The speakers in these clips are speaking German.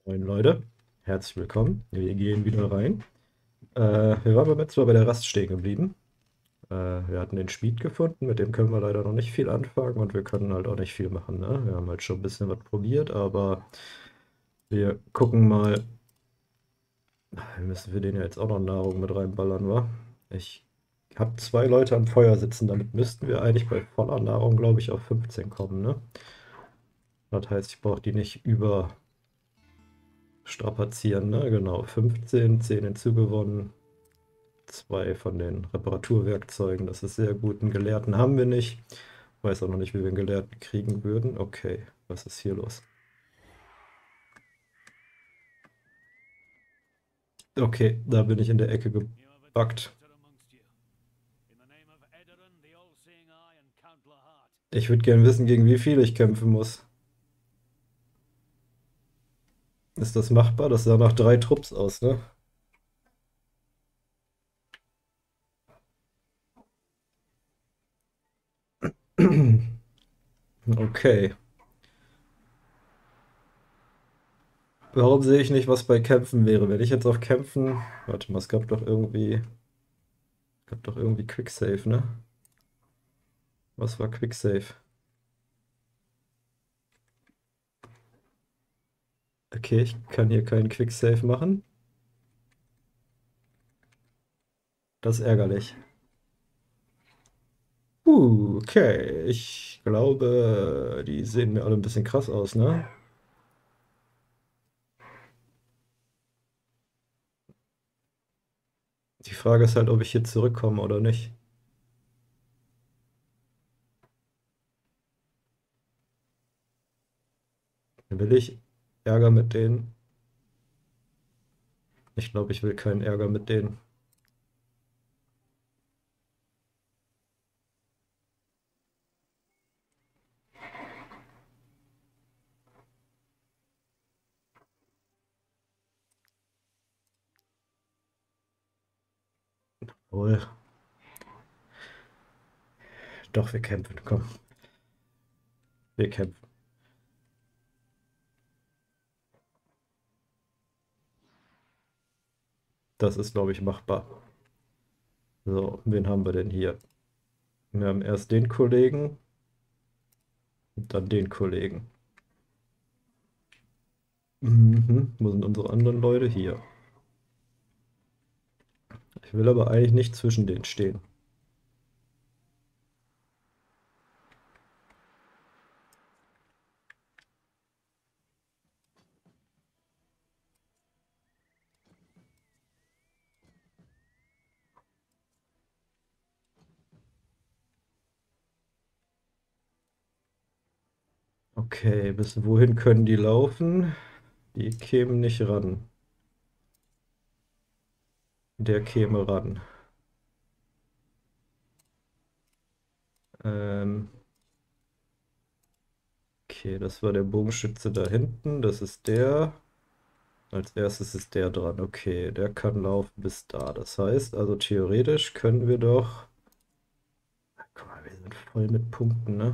Moin Leute, herzlich willkommen. Wir gehen wieder rein. Wir waren beim letzten Mal bei der Rast stehen geblieben. Wir hatten den Schmied gefunden, mit dem können wir leider noch nicht viel anfangen und wir können halt auch nicht viel machen, ne? Wir haben halt schon ein bisschen was probiert, aber wir gucken mal. Müssen wir den ja jetzt auch noch Nahrung mit reinballern, wa? Ich habe zwei Leute am Feuer sitzen, damit müssten wir eigentlich bei voller Nahrung, glaube ich, auf 15 kommen, ne? Das heißt, ich brauche die nicht überstrapazieren, ne? Genau, 15, 10 hinzugewonnen. Zwei von den Reparaturwerkzeugen, das ist sehr gut. Einen Gelehrten haben wir nicht. Weiß auch noch nicht, wie wir einen Gelehrten kriegen würden. Okay, was ist hier los? Okay, da bin ich in der Ecke You have a new gebackt. visitor amongst you. In the name of Edarin, the all-seeing eye, and Count Lahart. Ich würde gern wissen, gegen wie viel ich kämpfen muss. Ist das machbar? Das sah nach 3 Trupps aus, ne? Okay. Warum sehe ich nicht, was bei Kämpfen wäre? Wenn ich jetzt auf Kämpfen. Warte mal, es gab doch irgendwie. Gab doch irgendwie Quicksave, ne? Was war Quicksave? Okay, ich kann hier keinen Quicksave machen. Das ist ärgerlich. Okay. Ich glaube, die sehen mir alle ein bisschen krass aus, ne? Die Frage ist halt, ob ich hier zurückkomme oder nicht. Will ich Ärger mit denen? Ich glaube, ich will keinen Ärger mit denen. Obwohl, doch, wir kämpfen. Komm, wir kämpfen. Das ist, glaube ich, machbar. So, wen haben wir denn hier? Wir haben erst den Kollegen und dann den Kollegen. Mhm. Wo sind unsere anderen Leute? Hier. Ich will aber eigentlich nicht zwischen denen stehen. Okay, bis wohin können die laufen? Die kämen nicht ran. Der käme ran. Ähm, okay, das war der Bogenschütze da hinten. Das ist der. Als erstes ist der dran. Okay, der kann laufen bis da. Das heißt, also theoretisch können wir doch. Guck mal, wir sind voll mit Punkten, ne?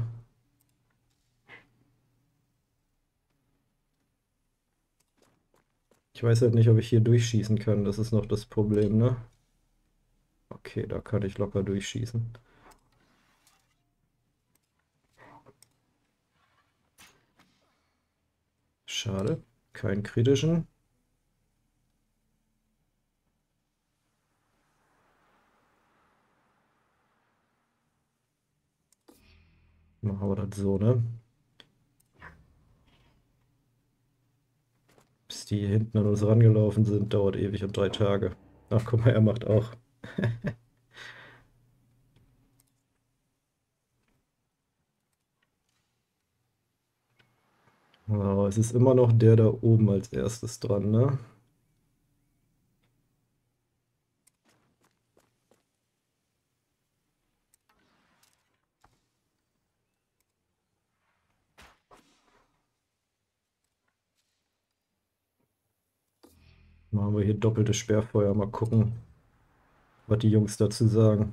Ich weiß halt nicht, ob ich hier durchschießen kann. Das ist noch das Problem, ne? Okay, da kann ich locker durchschießen. Schade. Keinen kritischen. Machen wir das so, ne? Bis die hier hinten an uns rangelaufen sind, dauert ewig und 3 Tage. Ach, guck mal, er macht auch. Oh, es ist immer noch der da oben als erstes dran, ne? Machen wir hier doppeltes Sperrfeuer. Mal gucken, was die Jungs dazu sagen.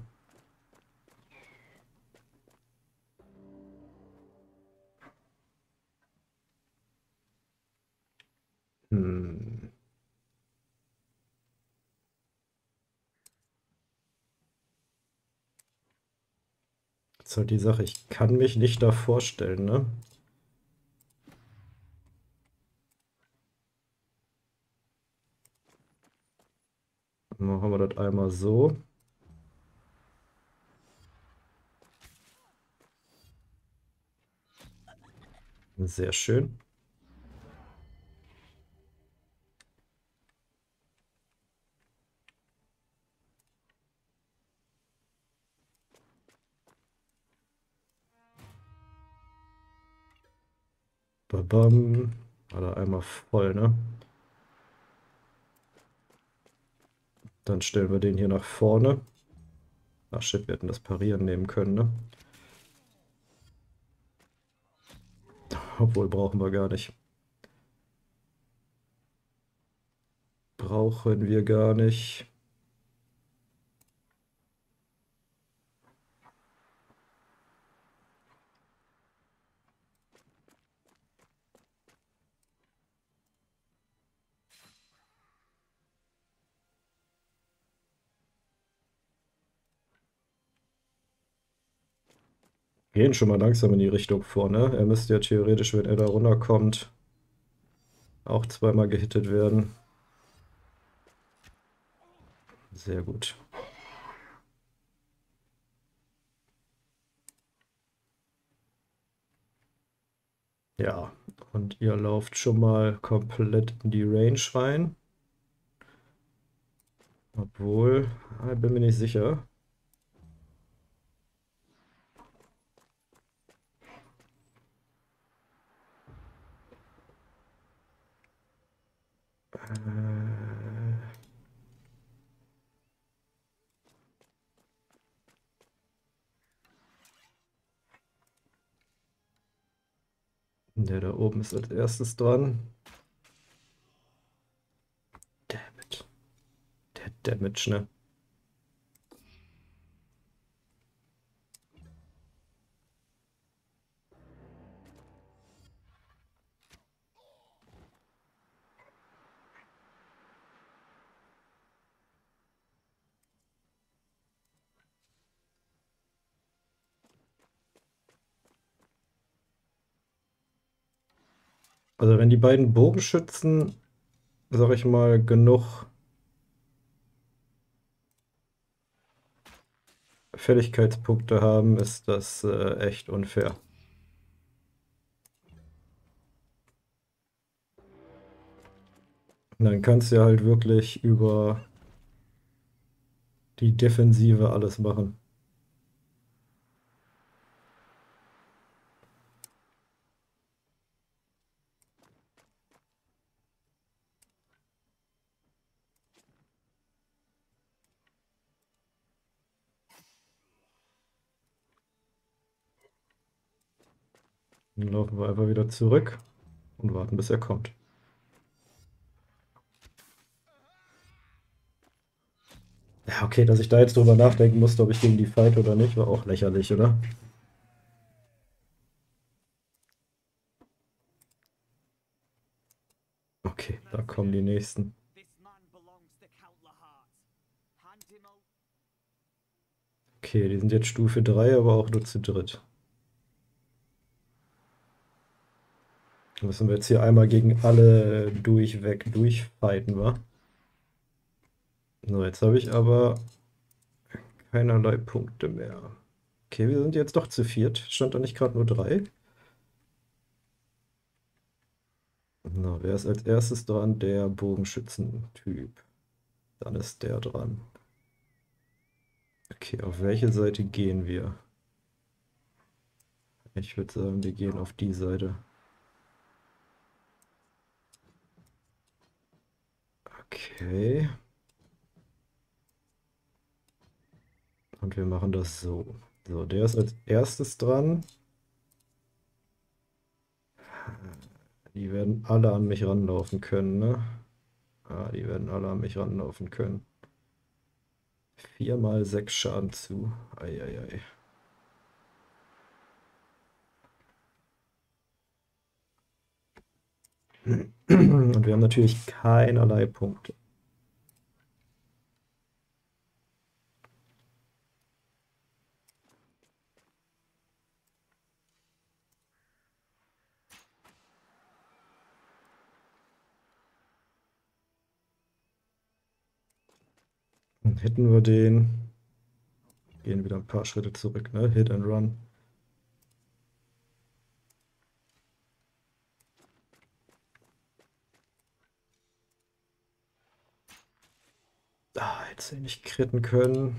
Hm. Das ist halt die Sache, ich kann mich nicht da vorstellen, ne? Machen wir das einmal so. Sehr schön. Babam. Alle einmal voll, ne? Dann stellen wir den hier nach vorne. Ach shit, wir hätten das Parieren nehmen können, ne? Obwohl, brauchen wir gar nicht. Brauchen wir gar nicht. Gehen schon mal langsam in die Richtung vor, ne? Er müsste ja theoretisch, wenn er da runterkommt, auch zweimal gehittet werden. Sehr gut. Ja, und ihr lauft schon mal komplett in die Range rein. Obwohl, ich bin mir nicht sicher. Der da oben ist als erstes dran. Damn it. Der Damage, ne? Also wenn die beiden Bogenschützen, sag ich mal, genug Fähigkeitspunkte haben, ist das echt unfair. Und dann kannst du ja halt wirklich über die Defensive alles machen. Dann laufen wir einfach wieder zurück und warten, bis er kommt. Ja, okay, dass ich da jetzt drüber nachdenken musste, ob ich gegen die fight oder nicht, war auch lächerlich, oder? Okay, da kommen die nächsten. Okay, die sind jetzt Stufe 3, aber auch nur zu dritt. Müssen wir jetzt hier einmal gegen alle durchfighten, wa? So, jetzt habe ich aber keinerlei Punkte mehr. Okay, wir sind jetzt doch zu viert. Stand da nicht gerade nur 3? Na, wer ist als erstes dran? Der Bogenschützentyp. Dann ist der dran. Okay, auf welche Seite gehen wir? Ich würde sagen, wir gehen auf die Seite. Okay. Und wir machen das so. So, der ist als erstes dran. Die werden alle an mich ranlaufen können, ne? Ah, die werden alle an mich ranlaufen können. 4 mal 6 Schaden zu. Eieiei. Und wir haben natürlich keinerlei Punkte. Dann hitten wir den. Gehen wieder ein paar Schritte zurück, ne? Hit and run. Ah, hätte sie nicht critten können.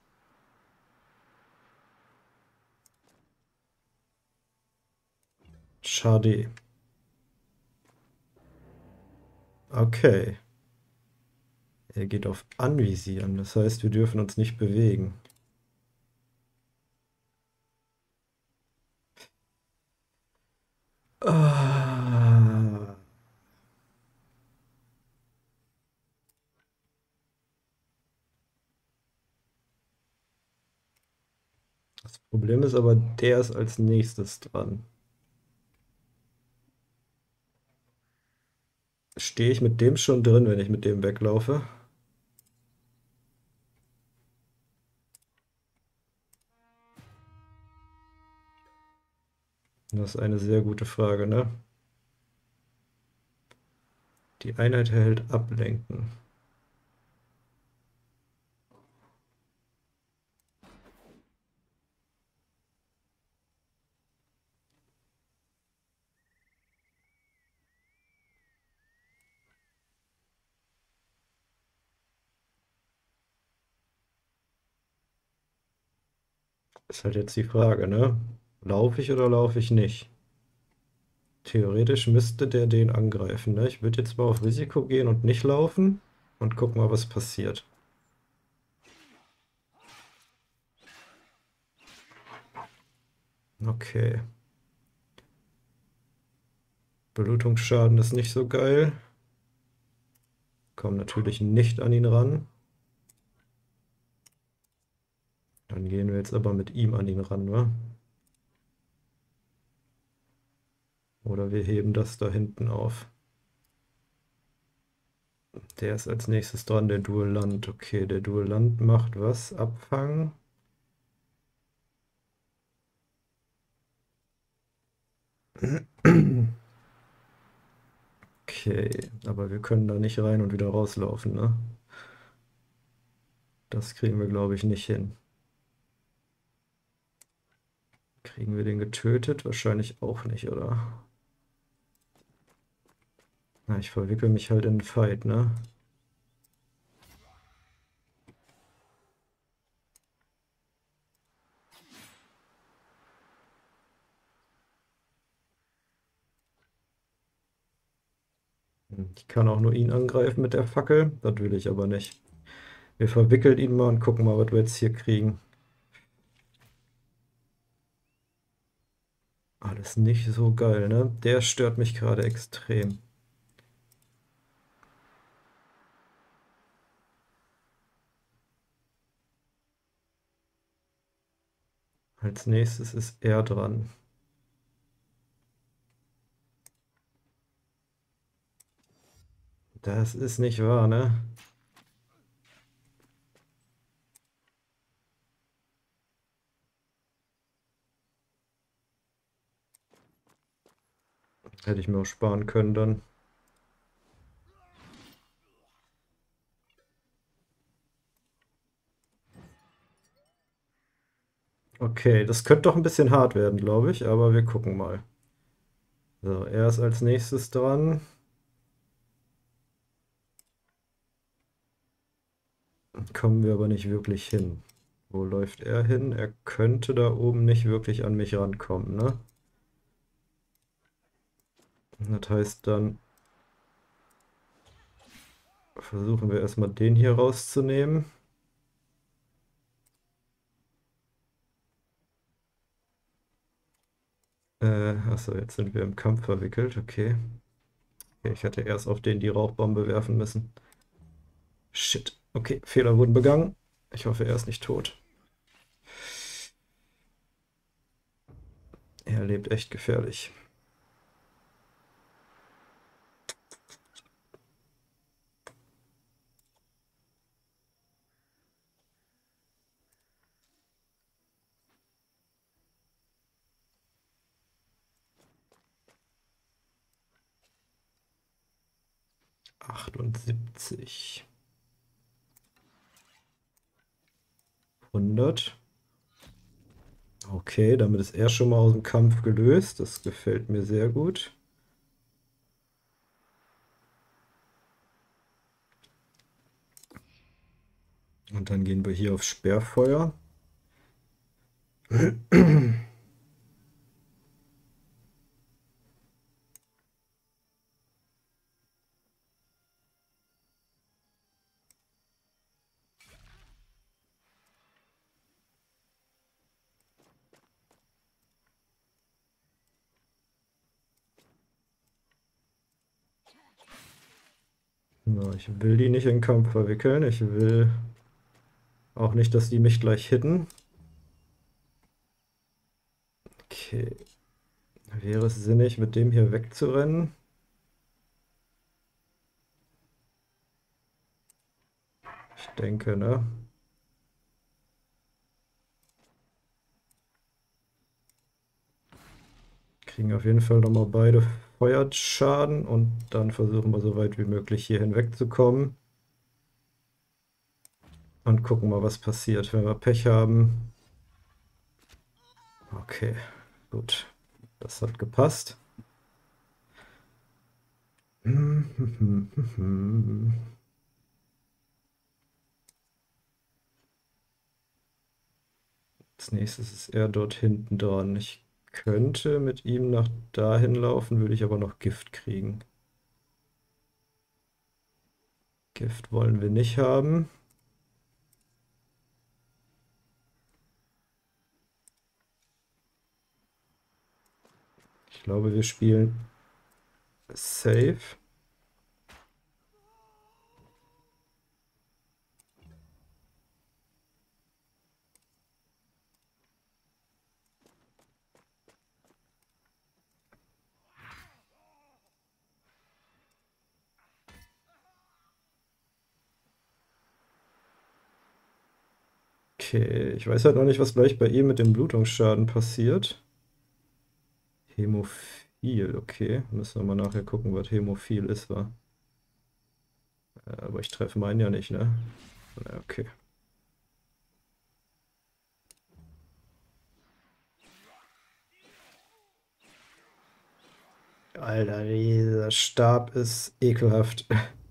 Schade. Okay. Er geht auf Anvisieren. Das heißt, wir dürfen uns nicht bewegen. Ah. Das Problem ist aber, der ist als nächstes dran. Stehe ich mit dem schon drin, wenn ich mit dem weglaufe? Das ist eine sehr gute Frage, ne? Die Einheit erhält Ablenken. Ist halt jetzt die Frage, ne? Laufe ich oder laufe ich nicht? Theoretisch müsste der den angreifen, ne? Ich würde jetzt mal auf Risiko gehen und nicht laufen und gucken mal, was passiert. Okay. Blutungsschaden ist nicht so geil. Kommen natürlich nicht an ihn ran. Dann gehen wir jetzt aber mit ihm an ihn ran, wa? Oder wir heben das da hinten auf. Der ist als nächstes dran, der Duellant. Okay, der Duellant macht was? Abfangen. Okay, aber wir können da nicht rein und wieder rauslaufen, ne? Das kriegen wir, glaube ich, nicht hin. Kriegen wir den getötet? Wahrscheinlich auch nicht, oder? Na, ich verwickel mich halt in den Fight, ne? Ich kann auch nur ihn angreifen mit der Fackel. Das will ich aber nicht. Wir verwickeln ihn mal und gucken mal, was wir jetzt hier kriegen. Alles nicht so geil, ne? Der stört mich gerade extrem. Als nächstes ist er dran. Das ist nicht wahr, ne? Hätte ich mir auch sparen können dann. Okay, das könnte doch ein bisschen hart werden, glaube ich, aber wir gucken mal. So, er ist als nächstes dran. Kommen wir aber nicht wirklich hin. Wo läuft er hin? Er könnte da oben nicht wirklich an mich rankommen, ne? Das heißt, dann versuchen wir erstmal den hier rauszunehmen. Achso, jetzt sind wir im Kampf verwickelt, okay. Okay, ich hätte erst auf den die Rauchbombe werfen müssen. Shit. Okay, Fehler wurden begangen. Ich hoffe, er ist nicht tot. Er lebt echt gefährlich. 78. 100. Okay, damit ist er schon mal aus dem Kampf gelöst. Das gefällt mir sehr gut. Und dann gehen wir hier auf Sperrfeuer. So, ich will die nicht in den Kampf verwickeln. Ich will auch nicht, dass die mich gleich hitten. Okay. Wäre es sinnig, mit dem hier wegzurennen? Ich denke, ne? Kriegen auf jeden Fall nochmal beide Feuerschaden und dann versuchen wir so weit wie möglich hier hinwegzukommen. Und gucken mal, was passiert, wenn wir Pech haben. Okay, gut. Das hat gepasst. Als nächstes ist er dort hinten dran. Ich könnte mit ihm nach dahin laufen, würde ich aber noch Gift kriegen. Gift wollen wir nicht haben. Ich glaube, wir spielen safe. Okay, ich weiß halt noch nicht, was gleich bei ihm mit dem Blutungsschaden passiert. Hämophil, okay. Müssen wir mal nachher gucken, was Hämophil ist, wa? Aber ich treffe meinen ja nicht, ne? Na, okay. Alter, dieser Stab ist ekelhaft.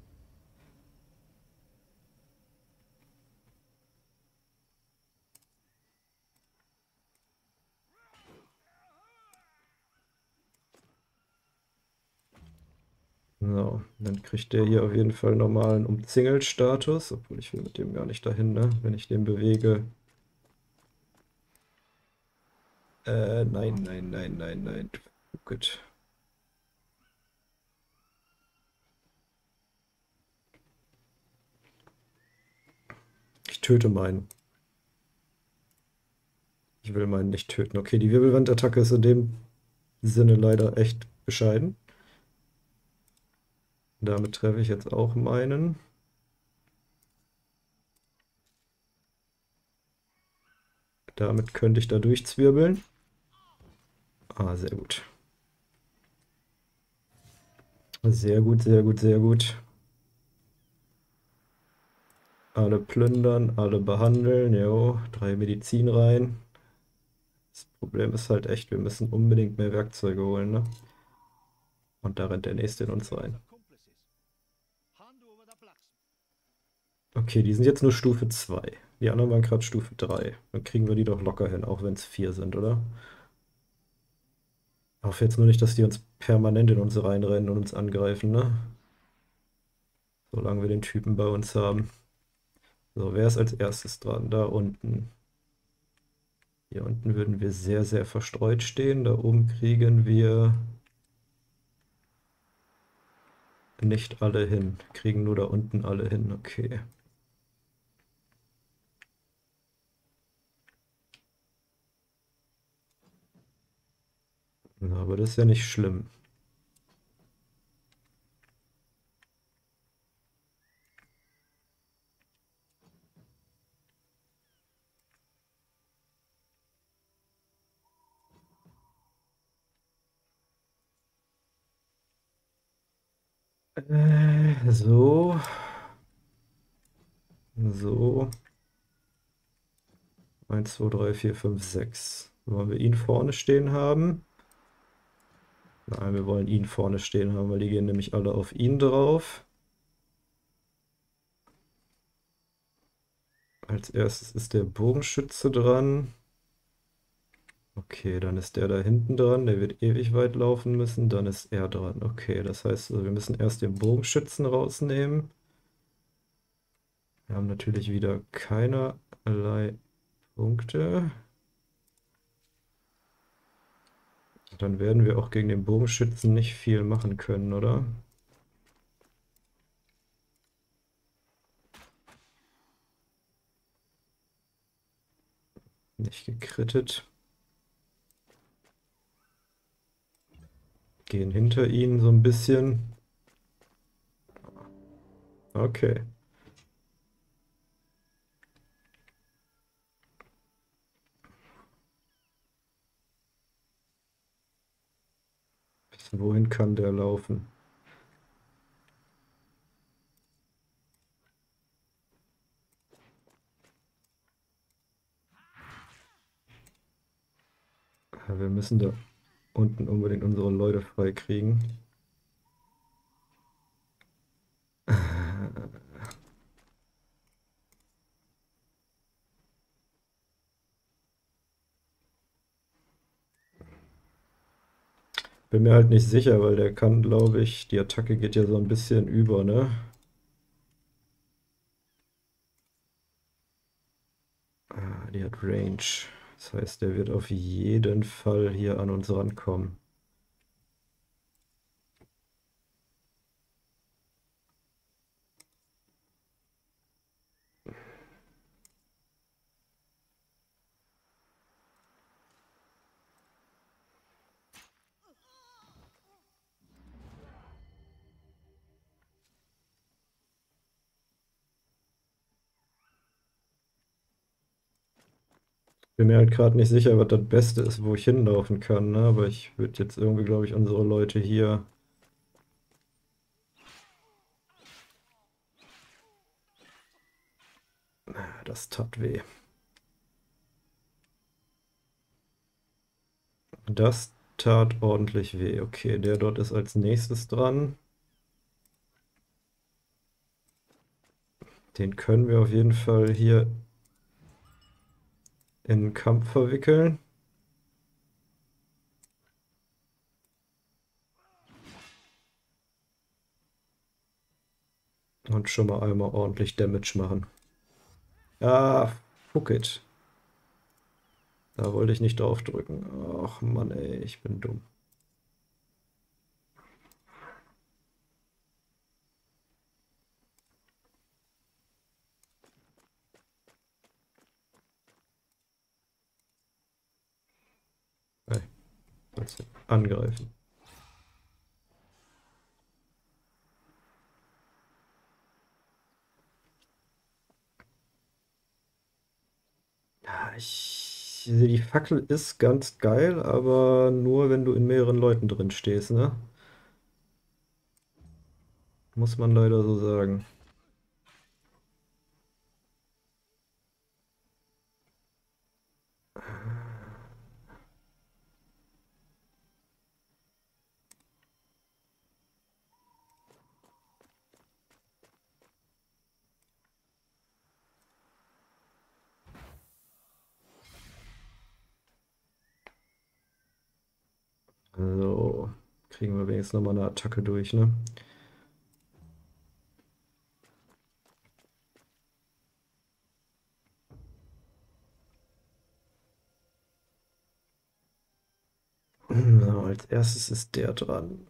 So, dann kriegt der hier auf jeden Fall normalen Umzingelstatus, obwohl ich will mit dem gar nicht dahin, ne? Wenn ich den bewege. Nein, nein, nein, nein, nein. Gut. Ich töte meinen. Ich will meinen nicht töten. Okay, die Wirbelwandattacke ist in dem Sinne leider echt bescheiden. Damit treffe ich jetzt auch meinen. Damit könnte ich da durchzwirbeln. Ah, sehr gut. Sehr gut, sehr gut, sehr gut. Alle plündern, alle behandeln. Jo, 3 Medizin rein. Das Problem ist halt echt, wir müssen unbedingt mehr Werkzeuge holen, ne? Und da rennt der nächste in uns rein. Okay, die sind jetzt nur Stufe 2. Die anderen waren gerade Stufe 3. Dann kriegen wir die doch locker hin, auch wenn es 4 sind, oder? Ich hoffe jetzt nur nicht, dass die uns permanent in uns reinrennen und uns angreifen, ne? Solange wir den Typen bei uns haben. So, wer ist als erstes dran? Da unten. Hier unten würden wir sehr, sehr verstreut stehen. Da oben kriegen wir nicht alle hin. Kriegen nur da unten alle hin. Okay. Na, aber das ist ja nicht schlimm. So. So. 1, 2, 3, 4, 5, 6. Wollen wir ihn vorne stehen haben? Nein, wir wollen ihn vorne stehen haben, weil die gehen nämlich alle auf ihn drauf. Als erstes ist der Bogenschütze dran. Okay, dann ist der da hinten dran. Der wird ewig weit laufen müssen. Dann ist er dran. Okay, das heißt, wir müssen erst den Bogenschützen rausnehmen. Wir haben natürlich wieder keinerlei Punkte. Dann werden wir auch gegen den Bogenschützen nicht viel machen können, oder? Nicht gekrittet. Gehen hinter ihn so ein bisschen. Okay. Bis wohin kann der laufen? Ja, wir müssen da unten unbedingt unsere Leute freikriegen. Bin mir halt nicht sicher, weil der kann, glaube ich, die Attacke geht ja so ein bisschen über, ne? Ah, die hat Range. Das heißt, der wird auf jeden Fall hier an uns rankommen. Bin mir halt gerade nicht sicher, was das Beste ist, wo ich hinlaufen kann, ne? Aber ich würde jetzt irgendwie, glaube ich, unsere Leute hier. Das tat weh. Das tat ordentlich weh. Okay, der dort ist als nächstes dran. Den können wir auf jeden Fall hier in den Kampf verwickeln. Und schon mal einmal ordentlich Damage machen. Ah, fuck it. Da wollte ich nicht drauf drücken. Ach Mann, ey, ich bin dumm. Hey, sollst du angreifen. Ja, die Fackel ist ganz geil, aber nur wenn du in mehreren Leuten drin stehst, ne? Muss man leider so sagen. So, kriegen wir wenigstens nochmal eine Attacke durch, ne? So, als erstes ist der dran.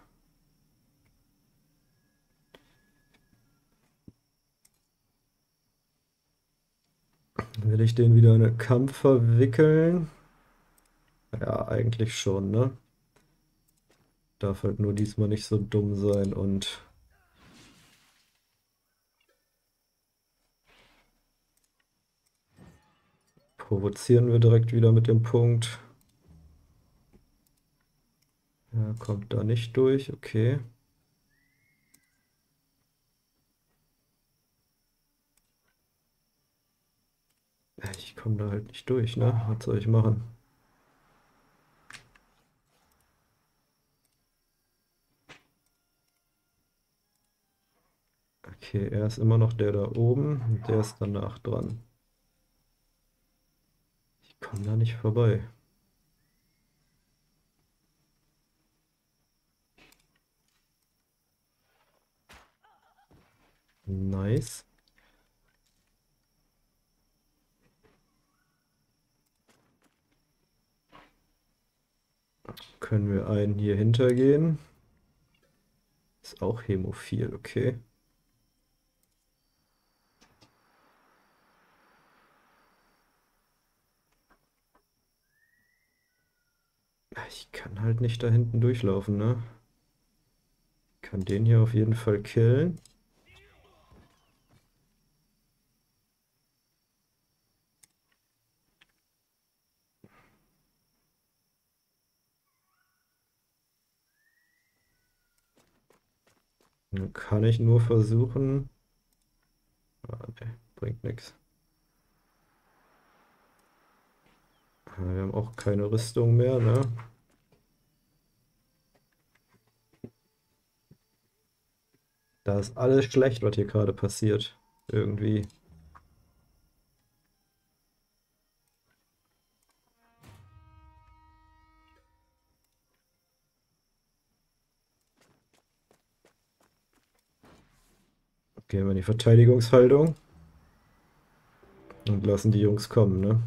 Will ich den wieder in einen Kampf verwickeln? Ja, eigentlich schon, ne? Darf halt nur diesmal nicht so dumm sein und provozieren wir direkt wieder mit dem Punkt. Ja, kommt da nicht durch, okay. Ich komme da halt nicht durch, ne? Was soll ich machen? Okay, er ist immer noch der da oben und der ist danach dran. Ich komme da nicht vorbei. Nice. Können wir einen hier hintergehen? Ist auch Hämophil, okay. Ich kann halt nicht da hinten durchlaufen, ne? Kann den hier auf jeden Fall killen. Dann kann ich nur versuchen. Ah, ne, bringt nichts. Wir haben auch keine Rüstung mehr, ne? Da ist alles schlecht, was hier gerade passiert. Irgendwie. Gehen wir in die Verteidigungshaltung und lassen die Jungs kommen, ne?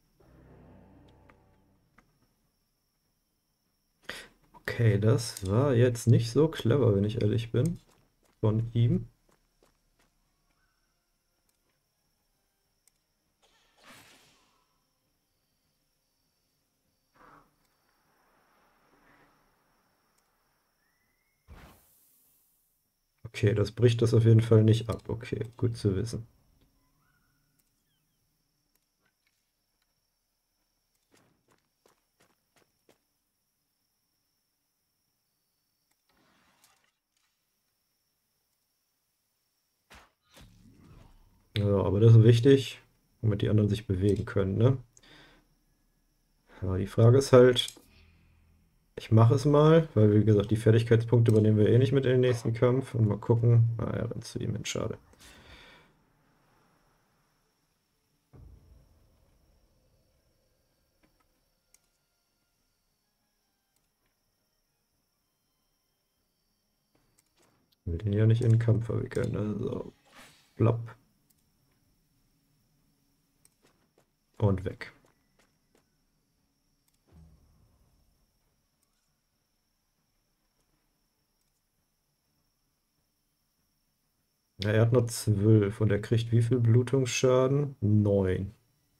Okay, das war jetzt nicht so clever, wenn ich ehrlich bin, von ihm. Okay, das bricht das auf jeden Fall nicht ab. Okay, gut zu wissen. Ja, aber das ist wichtig, damit die anderen sich bewegen können, ne? Aber die Frage ist halt, ich mache es mal, weil wie gesagt, die Fertigkeitspunkte übernehmen wir eh nicht mit in den nächsten Kampf. Und mal gucken. Ah, er rennt zu ihm hin, schade. Will den ja nicht in den Kampf verwickeln, ne? So, plopp. Und weg. Ja, er hat nur 12 und er kriegt wie viel Blutungsschaden? 9.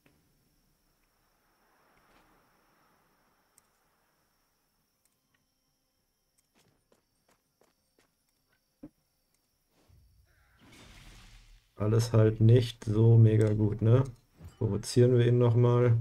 Alles halt nicht so mega gut, ne? Provozieren wir ihn nochmal.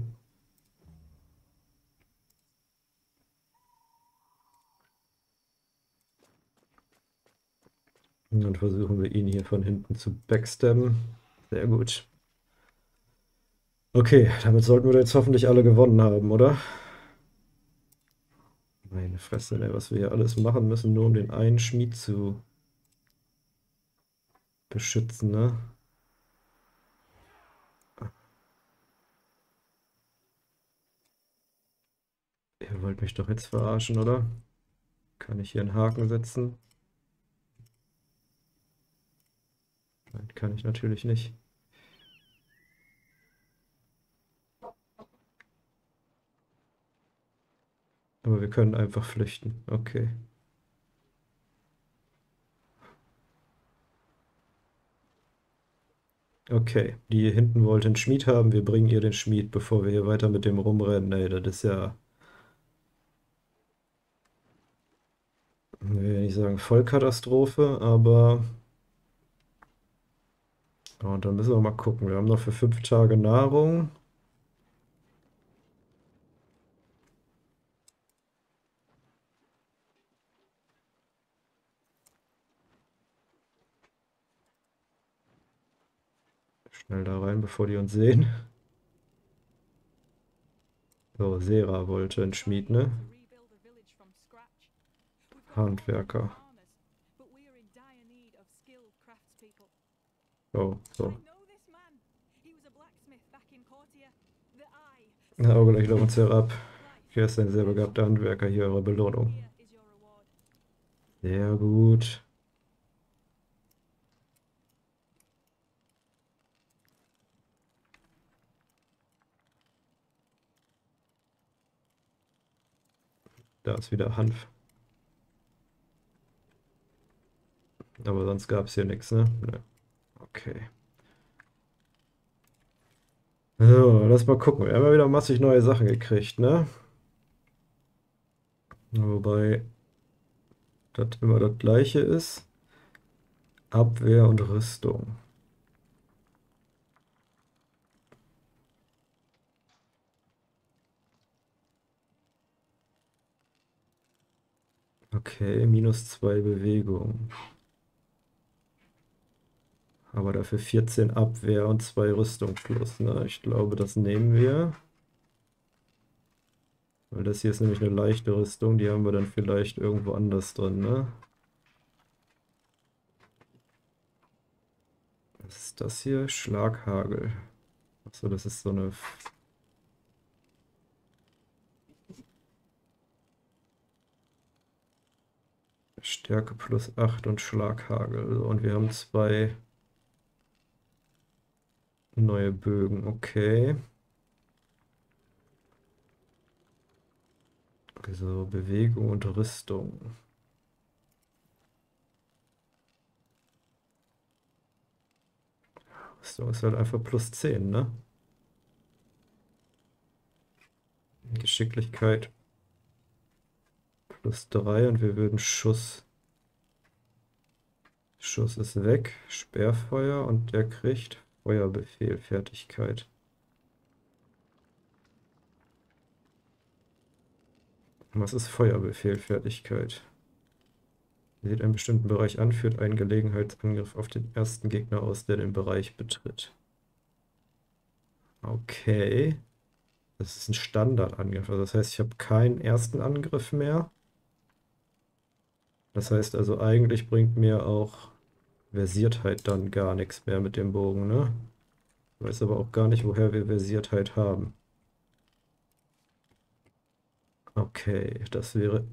Und dann versuchen wir ihn hier von hinten zu backstabben. Sehr gut. Okay, damit sollten wir jetzt hoffentlich alle gewonnen haben, oder? Meine Fresse, ey, was wir hier alles machen müssen, nur um den einen Schmied zu beschützen, ne? Ihr wollt mich doch jetzt verarschen, oder? Kann ich hier einen Haken setzen? Nein, kann ich natürlich nicht. Aber wir können einfach flüchten. Okay. Okay, die hier hinten wollte einen Schmied haben. Wir bringen ihr den Schmied, bevor wir hier weiter mit dem rumrennen. Ey, das ist ja, ich will nicht sagen Vollkatastrophe, aber... Ja, und dann müssen wir mal gucken. Wir haben noch für 5 Tage Nahrung. Schnell da rein, bevor die uns sehen. So, Sera wollte ein Schmied, ne? Handwerker. Oh, so. Na, Auge gleich uns herab. Hier ist ein sehr begabter Handwerker, hier eure Belohnung. Sehr gut. Da ist wieder Hanf. Aber sonst gab es hier nichts, ne? Ne. Okay. So, lass mal gucken. Wir haben ja wieder massig neue Sachen gekriegt, ne? Wobei das immer das gleiche ist. Abwehr und Rüstung. Okay, -2 Bewegung. Aber dafür 14 Abwehr und 2 Rüstung plus, ne? Ich glaube, das nehmen wir. Weil das hier ist nämlich eine leichte Rüstung, die haben wir dann vielleicht irgendwo anders drin, ne? Was ist das hier? Schlaghagel. Achso, das ist so eine... Stärke plus 8 und Schlaghagel. So, und wir haben 2 neue Bögen, okay. So, Bewegung und Rüstung. Rüstung ist halt einfach plus 10, ne? Geschicklichkeit plus 3 und wir würden Schuss. Schuss ist weg. Sperrfeuer und der kriegt Feuerbefehl, Fertigkeit. Was ist Feuerbefehl, Fertigkeit? Wählt einen bestimmten Bereich an, führt einen Gelegenheitsangriff auf den ersten Gegner aus, der den Bereich betritt. Okay. Das ist ein Standardangriff. Also das heißt, ich habe keinen ersten Angriff mehr. Das heißt also, eigentlich bringt mir auch Versiertheit dann gar nichts mehr mit dem Bogen, ne? Ich weiß aber auch gar nicht, woher wir Versiertheit haben. Okay, das wäre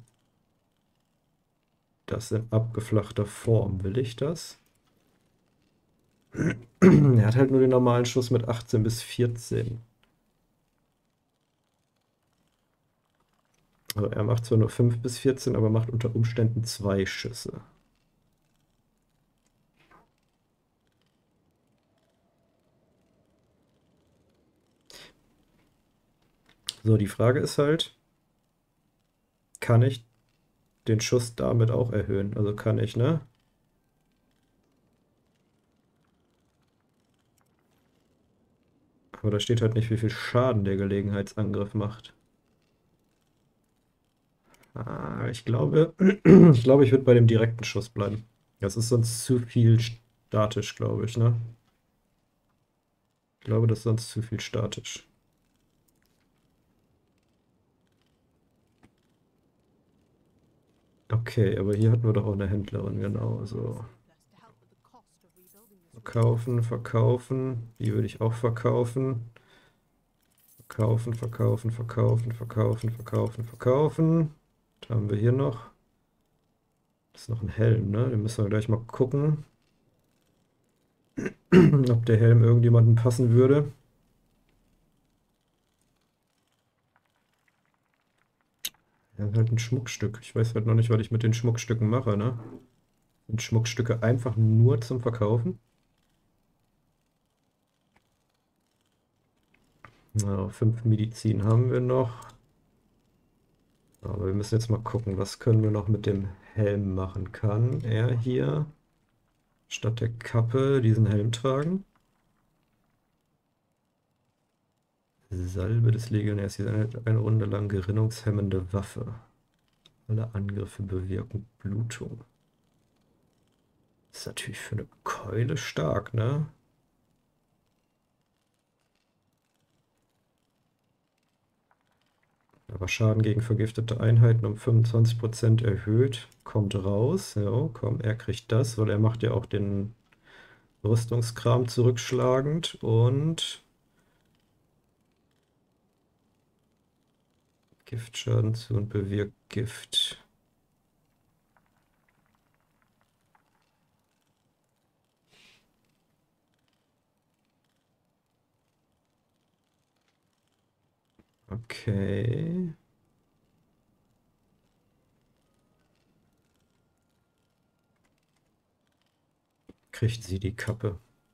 das in abgeflachter Form. Will ich das? Er hat halt nur den normalen Schuss mit 18 bis 14. Also er macht zwar nur 5 bis 14, aber macht unter Umständen 2 Schüsse. So, die Frage ist halt, kann ich den Schuss damit auch erhöhen? Also kann ich, ne? Aber da steht halt nicht, wie viel Schaden der Gelegenheitsangriff macht. Ich glaube, ich würde bei dem direkten Schuss bleiben. Das ist sonst zu viel statisch, glaube ich, ne? Ich glaube, das ist sonst zu viel statisch. Okay, aber hier hatten wir doch auch eine Händlerin, genau, so. Verkaufen, verkaufen. Die würde ich auch verkaufen. Verkaufen, verkaufen, verkaufen, verkaufen, verkaufen, verkaufen. Was haben wir hier noch? Das ist noch ein Helm, ne? Den müssen wir gleich mal gucken, ob der Helm irgendjemandem passen würde. Ja, halt ein Schmuckstück. Ich weiß halt noch nicht, was ich mit den Schmuckstücken mache, ne? Sind Schmuckstücke einfach nur zum Verkaufen? Na, 5 Medizin haben wir noch. Aber wir müssen jetzt mal gucken, was können wir noch mit dem Helm machen. Kann er hier statt der Kappe diesen Helm tragen? Salbe des Legionärs. Hier ist eine Runde lang gerinnungshemmende Waffe. Alle Angriffe bewirken Blutung. Das ist natürlich für eine Keule stark, ne? Aber Schaden gegen vergiftete Einheiten um 25% erhöht. Kommt raus. Ja, komm, er kriegt das, weil er macht ja auch den Rüstungskram zurückschlagend. Und Giftschaden zu und bewirkt Gift. Okay. Kriegt sie die Kappe.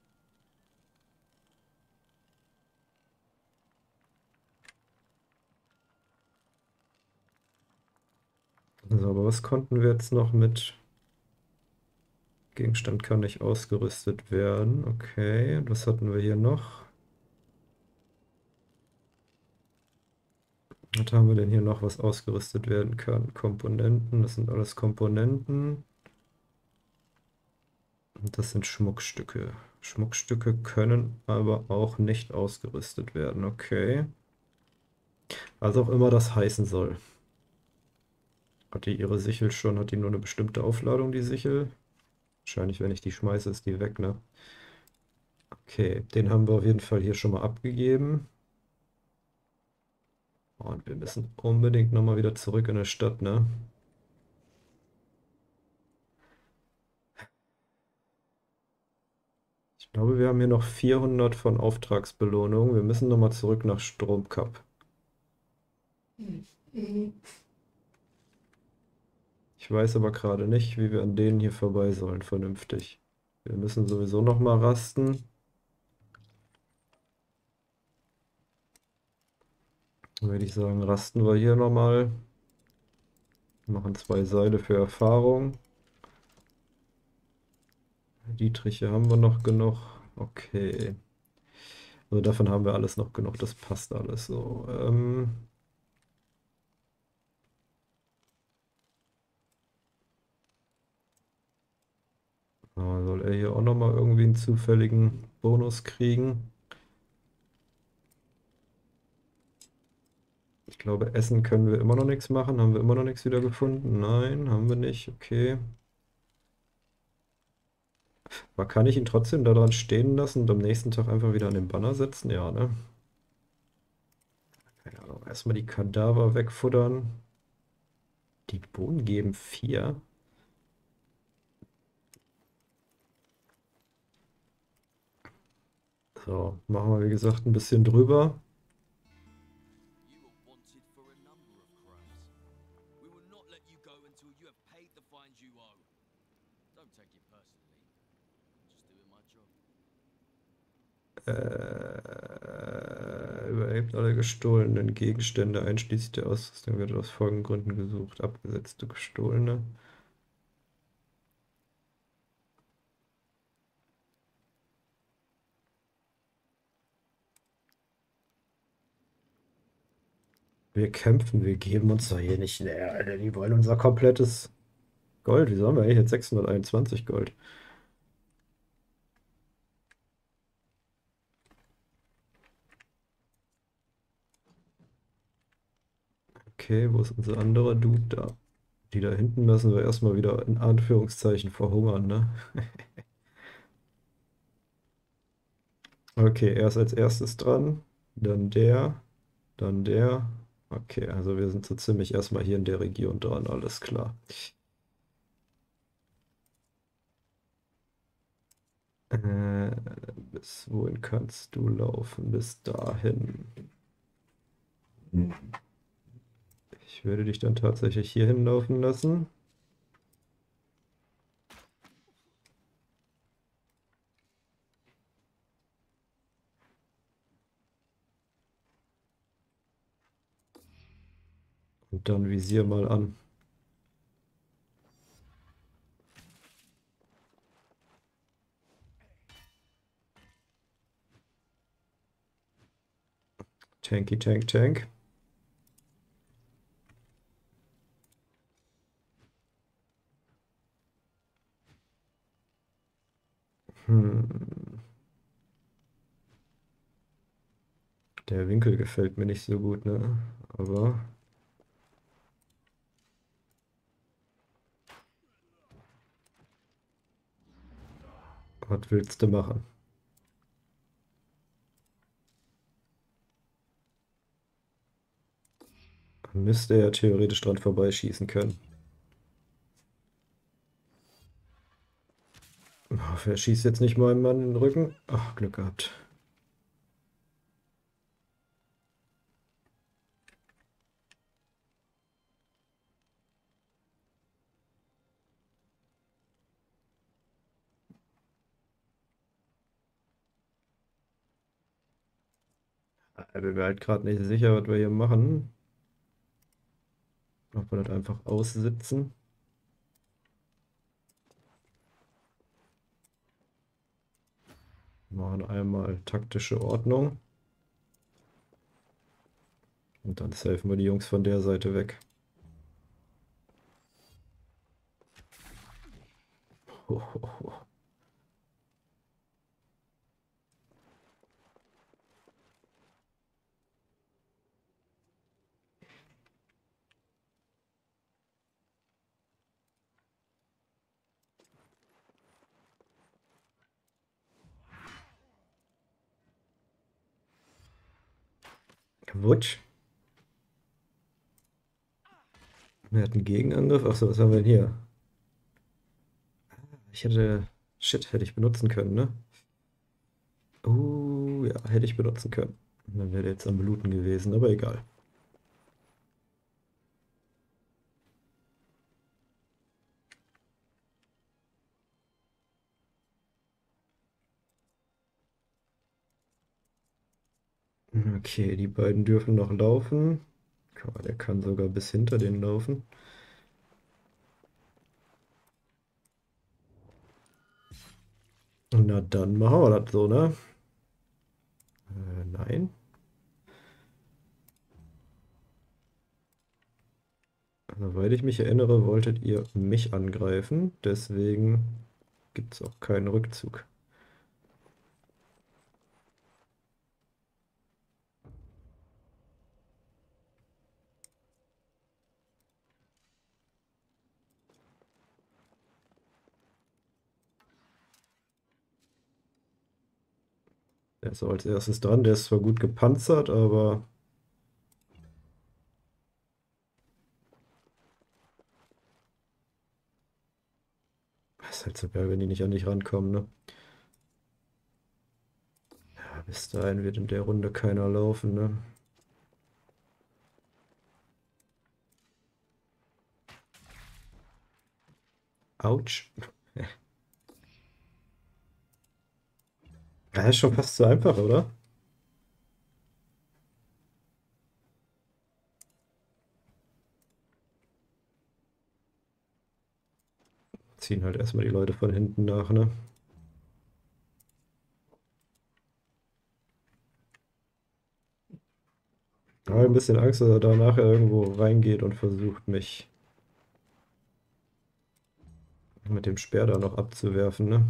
So, aber was konnten wir jetzt noch mit Gegenstand kann nicht ausgerüstet werden? Okay, und was hatten wir hier noch? Was haben wir denn hier noch, was ausgerüstet werden kann? Komponenten, das sind alles Komponenten. Und das sind Schmuckstücke. Schmuckstücke können aber auch nicht ausgerüstet werden. Okay. Was auch immer das heißen soll. Hat die ihre Sichel schon? Hat die nur eine bestimmte Aufladung, die Sichel? Wahrscheinlich, wenn ich die schmeiße, ist die weg, ne? Okay, den haben wir auf jeden Fall hier schon mal abgegeben. Und wir müssen unbedingt nochmal wieder zurück in die Stadt, ne? Ich glaube, wir haben hier noch 400 von Auftragsbelohnung. Wir müssen nochmal zurück nach Stromkap. Ich weiß aber gerade nicht, wie wir an denen hier vorbei sollen, vernünftig. Wir müssen sowieso nochmal rasten. Dann würde ich sagen, rasten wir hier nochmal. Machen 2 Seile für Erfahrung. Dietriche haben wir noch genug. Okay. Also davon haben wir alles noch genug. Das passt alles so. Soll er hier auch nochmal irgendwie einen zufälligen Bonus kriegen? Ich glaube, Essen können wir immer noch nichts machen. Haben wir immer noch nichts wieder gefunden? Nein, haben wir nicht. Okay. Aber kann ich ihn trotzdem da dran stehen lassen und am nächsten Tag einfach wieder an den Banner setzen? Ja, ne? Keine Ahnung. Erstmal die Kadaver wegfuttern. Die Bohnen geben 4. So, machen wir wie gesagt ein bisschen drüber. You were wanted for a number of crimes. We will not let you go until you have paid the fines you owe. Don't take it personally. I'm just doing my job. Überhebt alle gestohlenen Gegenstände, einschließlich der Ausrüstung, wird aus folgenden Gründen gesucht. Abgesetzte gestohlene. Wir kämpfen, wir geben uns doch hier nicht. Nee, Alter, die wollen unser komplettes Gold. Wieso haben wir eigentlich jetzt 621 Gold? Okay, wo ist unser anderer Dude da? Die da hinten müssen wir erstmal wieder in Anführungszeichen verhungern, ne? Okay, er ist als erstes dran. Dann der. Dann der. Okay, also wir sind so ziemlich erstmal hier in der Region dran, alles klar. Bis wohin kannst du laufen? Bis dahin. Ich würde dich dann tatsächlich hier hinlaufen lassen. Und dann visier mal an. Tanky, tank, tank. Hm. Der Winkel gefällt mir nicht so gut, ne? Aber Was willst du machen? Müsste er theoretisch dran vorbeischießen können. Oh, er schießt jetzt nicht meinem Mann in den Rücken. Ach, Glück gehabt. Ich bin mir halt gerade nicht sicher, was wir hier machen. Ob wir das einfach aussitzen. Machen einmal taktische Ordnung. Und dann safen wir die Jungs von der Seite weg. Ho, ho, ho. Wutsch. Er hat einen Gegenangriff. Achso, was haben wir denn hier? Ich hätte... Shit, hätte ich benutzen können, ne? Ja, hätte ich benutzen können. Dann wäre der jetzt am Bluten gewesen, aber egal. Okay, die beiden dürfen noch laufen. Guck mal, der kann sogar bis hinter denen laufen. Na dann machen wir das so, ne? Nein. Soweit ich mich erinnere, wolltet ihr mich angreifen. Deswegen gibt es auch keinen Rückzug. Der ist auch als erstes dran. Der ist zwar gut gepanzert, aber... ist halt so geil, wenn die nicht an dich rankommen, ne? Ja, bis dahin wird in der Runde keiner laufen, ne? Autsch. Ja, ist schon fast zu einfach, oder? Ziehen halt erstmal die Leute von hinten nach, ne? Aber ein bisschen Angst, dass er da nachher irgendwo reingeht und versucht, mich mit dem Speer da noch abzuwerfen, ne?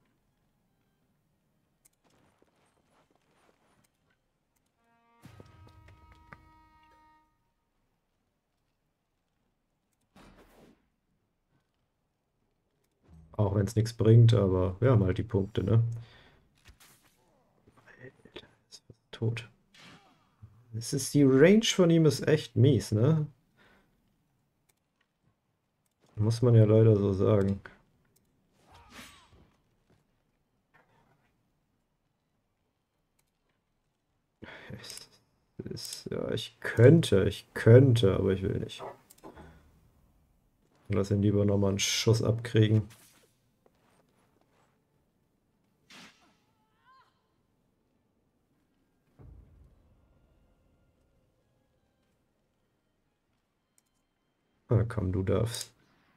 Auch wenn es nichts bringt, aber wir haben halt die Punkte, ne? Alter, ist fast tot. Die Range von ihm ist echt mies, ne? Muss man ja leider so sagen. Ja, ich könnte, aber ich will nicht. Lass ihn lieber nochmal einen Schuss abkriegen. Ah, komm, du darfst.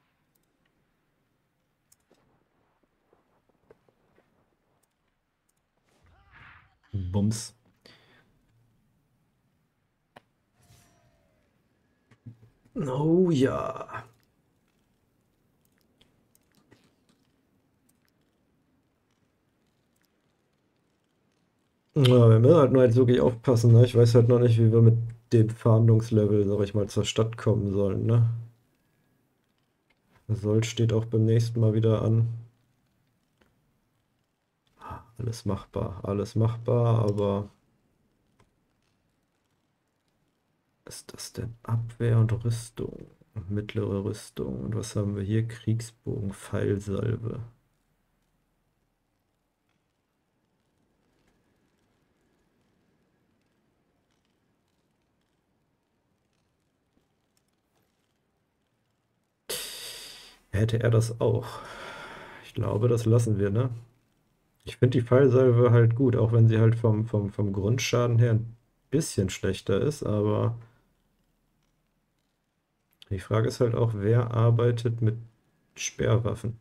Bums. Oh ja. Ja, wir müssen halt nur jetzt wirklich aufpassen, ne? Ich weiß halt noch nicht, wie wir mit dem Fahndungslevel, sag ich mal, zur Stadt kommen sollen, ne? Soll steht auch beim nächsten Mal wieder an. alles machbar, aber ist das denn Abwehr und Rüstung? Mittlere Rüstung. Und was haben wir hier? Kriegsbogen, Pfeilsalve. Hätte er das auch? Ich glaube, das lassen wir, ne? Ich finde die Pfeilsalve halt gut, auch wenn sie halt vom Grundschaden her ein bisschen schlechter ist, aber die Frage ist halt auch, wer arbeitet mit Speerwaffen?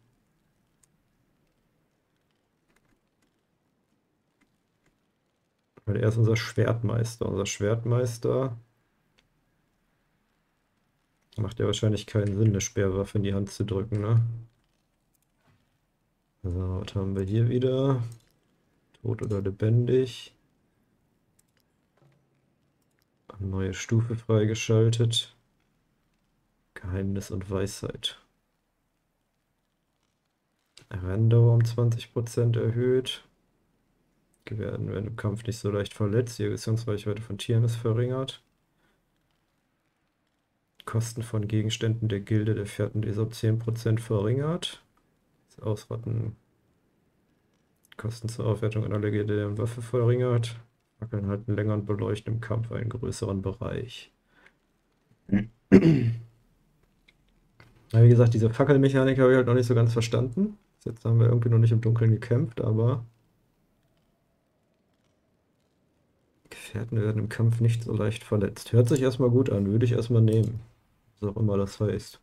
Weil er ist unser Schwertmeister. Unser Schwertmeister macht ja wahrscheinlich keinen Sinn, eine Speerwaffe in die Hand zu drücken, ne? So, was haben wir hier wieder? Tot oder lebendig. Neue Stufe freigeschaltet. Geheimnis und Weisheit. Renndauer um 20% erhöht. Werden im Kampf nicht so leicht verletzt. Die Aggressionsreichweite von Tieren ist verringert. Kosten von Gegenständen der Gilde der Fährtenleser um 10% verringert. Das Ausratten. Kosten zur Aufwertung einer legendären Waffe verringert. Fackeln halten länger und beleuchten im Kampf einen größeren Bereich. Ja, wie gesagt, diese Fackelmechanik habe ich halt noch nicht so ganz verstanden. Jetzt haben wir irgendwie noch nicht im Dunkeln gekämpft, aber Gefährten werden im Kampf nicht so leicht verletzt. Hört sich erstmal gut an, würde ich erstmal nehmen. Was auch immer das heißt.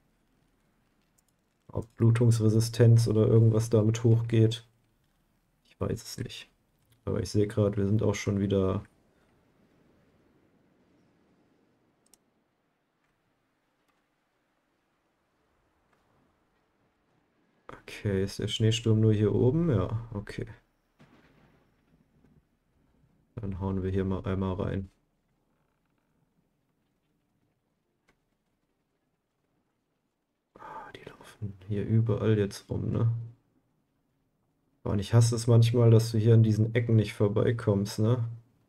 Ob Blutungsresistenz oder irgendwas damit hochgeht, ich weiß es nicht. Aber ich sehe gerade, wir sind auch schon wieder... Okay, ist der Schneesturm nur hier oben? Ja, okay. Dann hauen wir hier mal einmal rein. Die laufen hier überall jetzt rum, ne? Und ich hasse es manchmal, dass du hier an diesen Ecken nicht vorbeikommst, ne?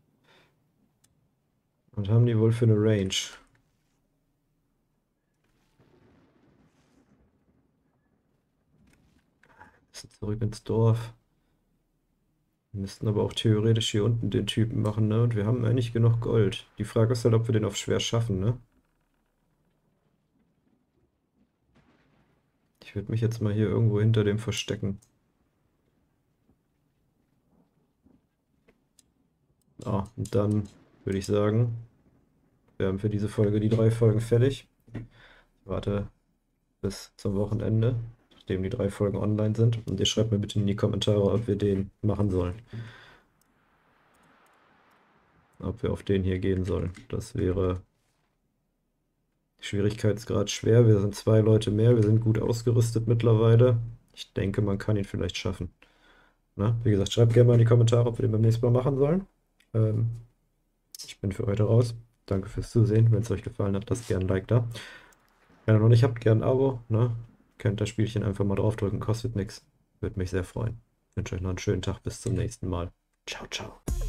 Und haben die wohl für eine Range? Bisschen zurück ins Dorf. Wir müssten aber auch theoretisch hier unten den Typen machen, ne? Und wir haben eigentlich genug Gold. Die Frage ist halt, ob wir den auf schwer schaffen, ne? Ich würde mich jetzt mal hier irgendwo hinter dem verstecken. Ah, und dann würde ich sagen, wir haben für diese Folge die 3 Folgen fertig. Ich warte bis zum Wochenende, nachdem die 3 Folgen online sind. Und ihr schreibt mir bitte in die Kommentare, ob wir den machen sollen. Ob wir auf den hier gehen sollen. Das wäre Schwierigkeitsgrad schwer. Wir sind 2 Leute mehr. Wir sind gut ausgerüstet mittlerweile. Ich denke, man kann ihn vielleicht schaffen. Na, wie gesagt, schreibt gerne mal in die Kommentare, ob wir den beim nächsten Mal machen sollen. Ich bin für heute raus. Danke fürs Zusehen. Wenn es euch gefallen hat, lasst gerne ein Like da. Wenn ihr noch nicht habt, gerne ein Abo. Ne? Könnt das Spielchen einfach mal draufdrücken, kostet nichts. Würde mich sehr freuen. Ich wünsche euch noch einen schönen Tag. Bis zum nächsten Mal. Ciao, ciao.